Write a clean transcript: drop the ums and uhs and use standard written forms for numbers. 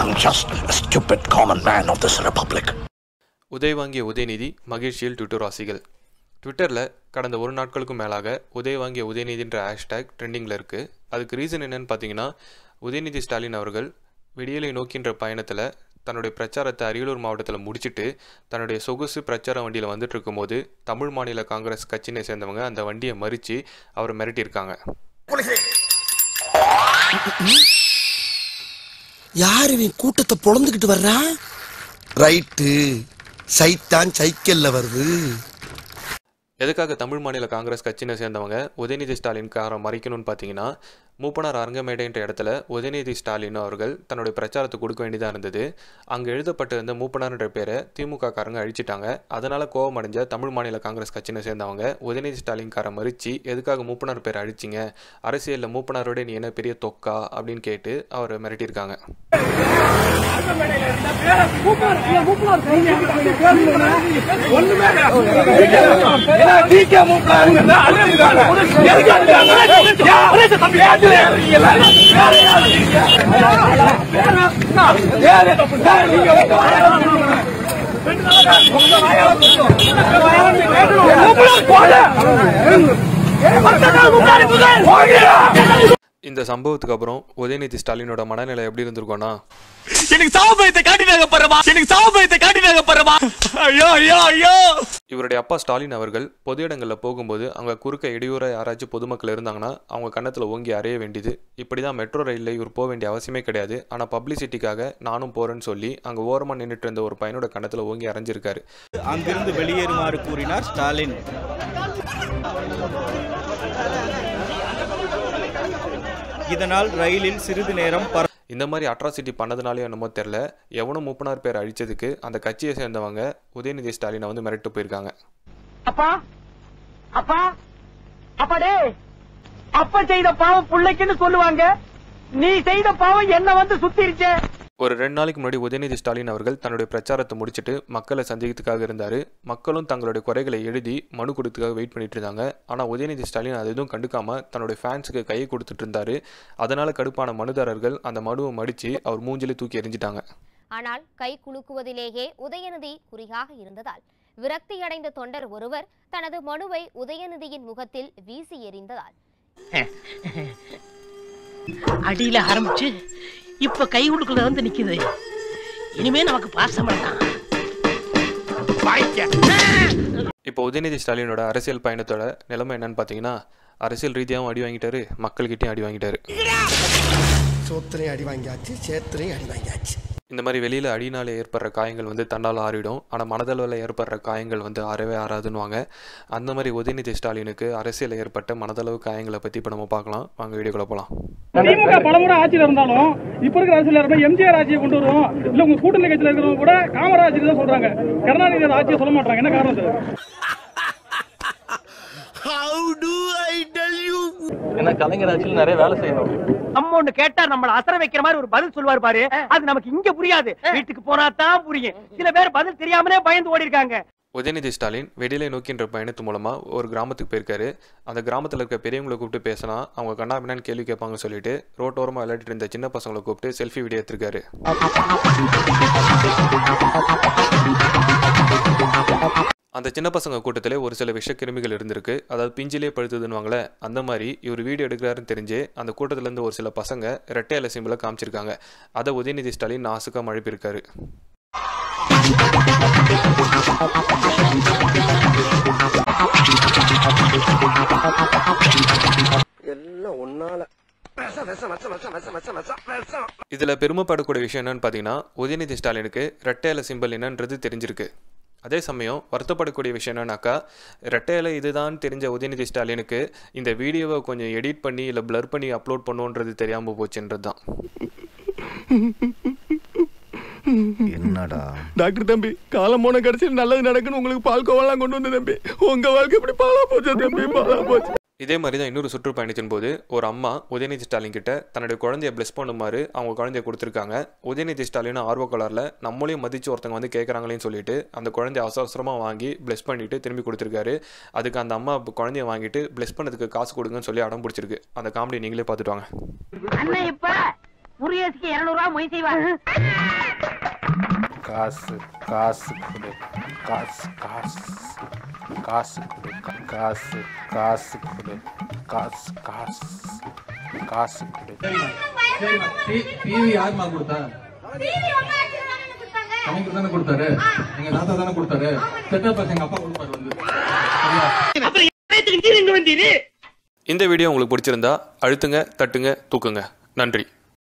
I'm just a stupid common man of this republic. Uday வாங்கிய உதயநிதி மகிழ்ச்சியில் Twitter வாசிகள். ட்விட்டரில் கடந்த ஒரு நாட்களுக்கும் மேலாக உதய் வாங்கிய உதயநிதின்ற ஹேஷ்டேக் ட்ரெண்டிங்கில் இருக்குது. அதுக்கு ரீசன் என்னன்னு பார்த்தீங்கன்னா, உதயநிதி ஸ்டாலின் அவர்கள் விடியலை நோக்கின்ற பயணத்தில் தன்னுடைய பிரச்சாரத்தை அரியலூர் மாவட்டத்தில் முடிச்சுட்டு தன்னுடைய சொகுசு பிரச்சார வண்டியில் வந்துட்டு இருக்கும்போது தமிழ் மாநில காங்கிரஸ் கட்சியை சேர்ந்தவங்க அந்த வண்டியை மறித்து அவரை மிரட்டியிருக்காங்க. யாரு நீ கூட்டத்தை பொழந்துக்கிட்டு வர்றா? ரைட்டு, சைத்தான் சைக்கிள்ல வருது. எதுக்காக தமிழ் மாநில காங்கிரஸ் கட்சியை சேர்ந்தவங்க உதயநிதி ஸ்டாலின் காரை மறைக்கணும்னு பார்த்தீங்கன்னா, மூப்பனார் அரங்கமேடைன்ற இடத்துல உதயநிதி ஸ்டாலின் அவர்கள் தன்னுடைய பிரச்சாரத்தை கொடுக்க வேண்டியதாக இருந்தது. அங்கே எழுதப்பட்டிருந்த மூப்பனார்ன்ற பேரை திமுக காரங்க அழிச்சிட்டாங்க. அதனால் கோபம் அடைஞ்ச தமிழ் மாநில காங்கிரஸ் கட்சியை சேர்ந்தவங்க உதயநிதி ஸ்டாலின் காரை மறித்து எதுக்காக மூப்பனார் பேரை அழிச்சிங்க, அரசியலில் மூப்பனாரோட நீ என்ன பெரிய தொக்கா அப்படின்னு கேட்டு அவரை மிரட்டியிருக்காங்க. இந்த சம்பவத்துக்கு அப்புறம் உதயநிதி ஸ்டாலினோட மனநிலை எப்படி இருந்திருக்கோன்னா, இவருடைய அப்பா ஸ்டாலின் அவர்கள் பொது இடங்களில் போகும்போது அங்கே குறுக்க இடையூற யாராச்சும் பொதுமக்கள் இருந்தாங்கன்னா அவங்க கன்னத்தில் ஓங்கி அறைய வேண்டியது. இப்படிதான் மெட்ரோ ரயிலில் இவர் போக வேண்டிய அவசியமே கிடையாது. ஆனால் பப்ளிசிட்டிக்காக நானும் போறேன்னு சொல்லி அங்கே ஓரமாக நின்றுட்டு இருந்த ஒரு பையனோட கன்னத்தில் ஓங்கி அரைஞ்சிருக்காரு. அங்கிருந்து வெளியேறுமாறு கூறினார் ஸ்டாலின். இதனால் ரயிலில் சிறிது நேரம் இந்த மாதிரி அட்ராசிட்டி பண்ணதுனாலே என்னமோ தெரில, எவனும் மூப்பனார் பேர் அழிச்சதுக்கு அந்த கட்சியை சேர்ந்தவங்க உதயநிதி ஸ்டாலினை வந்து மிரட்டு போயிருக்காங்க. அப்பா அப்பா அப்பாடே, அப்பா செய்த பாவம் பிள்ளைக்குன்னு சொல்லுவாங்க, நீ செய்த பாவம் என்ன வந்து சுத்திருச்சே. ஒரு 2 நாளைக்கு முன்னாடி உதயநிதி ஸ்டாலின் அவர்கள் தன்னுடைய பிரச்சாரத்தை முடிச்சுட்டு மக்களை சந்திக்கிறதுக்காக இருந்தார். மக்களும் தங்களுடைய குறைகளை எழுதி மனு கொடுத்துக்காக வெயிட் பண்ணிட்டு இருந்தாங்க. ஆனால் உதயநிதி ஸ்டாலின் அது எதுவும் கண்டுக்காம தன்னுடைய ஃபேன்ஸுக்கு கையை கொடுத்துட்டு இருந்தாரு. அதனால கடுப்பான மனுதாரர்கள் அந்த மனுவை மடித்து அவர் மூஞ்சிலே தூக்கி எறிஞ்சிட்டாங்க. ஆனால் கை குலுக்குவதிலேயே உதயநிதி குறியாக இருந்ததால் விரக்தியடைந்த தொண்டர் ஒருவர் தனது மனுவை உதயநிதியின் முகத்தில் வீசி எறிந்ததால் அடியில ஆரம்பிச்சு இப்ப கை உடுக்குள்ள வந்து நிக்குது. இனிமே நமக்கு பாசம் வேண்டாம். இப்போ உதயநிதி ஸ்டாலினோட அரசியல் பயணத்தோட நிலைமை என்னன்னு பார்த்தீங்கன்னா, அரசியல் ரீதியாகவும் அடி வாங்கிட்டாரு, மக்கள்கிட்டையும் அடி வாங்கிட்டாரு. சோத்திரையும் அடி வாங்கியாச்சு, சேத்திரையும் அடி வாங்கியாச்சு. இந்த மாதிரி வெளியில் அடினால ஏற்படுற காயங்கள் வந்து தன்னால் ஆறிடும். ஆனால் மனதளவில் ஏற்படுற காயங்கள் வந்து ஆறவே ஆறாதுன்னுவாங்க. அந்த மாதிரி உதயநிதி ஸ்டாலினுக்கு அரசியல் ஏற்பட்ட மனதளவு காயங்களை பற்றி இப்போ நம்ம பார்க்கலாம். வாங்க வீடியோக்குள்ள போகலாம். திமுக பலமுறை ஆட்சியில் இருந்தாலும் இப்ப இருக்கிற அரசியல் எம்ஜிஆர் ஆட்சியை கொண்டு வருவோம், இல்ல உங்க கூட்டணி கட்சியில் இருக்கிறவங்க கூட காமராஜ் தான் சொல்றாங்க, கருணாநிதி ஆட்சியை சொல்ல மாட்டாங்க. என்ன காரணம் சார்? கலைஞர் ஆட்சியில் நிறைய வேலை செய்யணும். நம்ம ஒண்ணு கேட்டா நம்மள அசர வைக்கிற மாதிரி ஒரு பதில் சொல்லுவார் பாரு, அது நமக்கு இங்க புரியாது, வீட்டுக்கு போனா தான் புரியும். சில பேர் பதில் தெரியாமலே பயந்து ஓடி இருக்காங்க. உதயநிதி ஸ்டாலின் வெடிலை நோக்கின்ற பயணத்து மூலமாக ஒரு கிராமத்துக்கு போயிருக்காரு. அந்த கிராமத்தில் இருக்க பெரியவங்களை கூப்பிட்டு பேசினா அவங்க கண்ணாபின்னான்னு கேள்வி கேட்பாங்கன்னு சொல்லிட்டு ரோட்டோரமாக விளையாடிட்டு இருந்த சின்ன பசங்களை கூப்பிட்டு செல்ஃபி வீடியோ எடுத்திருக்காரு. அந்த சின்ன பசங்க கூட்டத்திலே ஒரு சில விஷக்கிருமிகள் இருந்திருக்கு. அதாவது பிஞ்சிலே பழுத்துதுன்னுவாங்களே, அந்த மாதிரி இவர் வீடியோ எடுக்கிறாருன்னு தெரிஞ்சு அந்த கூட்டத்திலேருந்து ஒரு சில பசங்க ரெட்டை இலை சிம்பிளை காமிச்சிருக்காங்க. அதை உதயநிதி ஸ்டாலின் நாசுக்காக மழுப்பியிருக்காரு. இதுல பெருமைப்படக்கூடிய விஷயம் என்னன்னு பாத்தீங்கன்னா, உதயநிதி ஸ்டாலினுக்கு ரெட்டை இலை சிம்பிள் என்னன்றது தெரிஞ்சிருக்கு. அதே சமயம் வருத்தப்படக்கூடிய விஷயம் என்னன்னாக்கா, ரெட்டையில இதுதான் தெரிஞ்ச உதயநிதி ஸ்டாலினுக்கு இந்த வீடியோவை கொஞ்சம் எடிட் பண்ணி இல்லை பிளர் பண்ணி அப்லோட் பண்ணுன்றது தெரியாமல் போச்சுன்றது தான். என்னடா டாக்டர் தம்பி, காலம் போன கடைசியில் நல்லது நடக்குன்னு உங்களுக்கு பால்கோவெல்லாம் கொண்டு வந்து தம்பி, உங்க வாழ்க்கை இப்படி பாலா போச்சு தம்பி, பாலா போச்சு. இதே மாதிரி தான் இன்னொரு சுற்றுப்பயணத்தின் போது ஒரு அம்மா உதயநிதி ஸ்டாலின் கிட்ட தன்னுடைய குழந்தைய பிளஸ் பண்ணுமாறு அவங்க குழந்தைய கொடுத்துருக்காங்க. உதயநிதி ஸ்டாலின் ஆர்வக்கோளாறில் நம்மளையும் மதிச்சு ஒருத்தங்க வந்து கேட்குறாங்களேன்னு சொல்லிட்டு அந்த குழந்தைய அவசரமாக வாங்கி பிளஸ் பண்ணிட்டு திரும்பி கொடுத்துருக்காரு. அதுக்கு அந்த அம்மா குழந்தைய வாங்கிட்டு பிளஸ் பண்ணதுக்கு காசு கொடுங்கன்னு சொல்லி அடம் பிடிச்சிருக்கு. அந்த காமெடி நீங்களே பார்த்துட்டு வாங்க. புரியேசிக்கு 200 ரூபாய் மொய் செய்வார். காசு காசு கொடு, காசு காசு காசு கொடு, காசு காசு கொடு, காசு காசு காசு கொடு. டிவி யாருமா கொடுத்தா? கலைஞர் தானே கொடுத்தாரு, எங்க தாத்தா தானே கொடுத்தாரு. செட்டப் பாக்ஸ் எங்க அப்பா கொடுப்பாரு வந்து. இந்த வீடியோ உங்களுக்கு பிடிச்சிருந்தா அழுத்துங்க, தட்டுங்க, தூக்குங்க. நன்றி.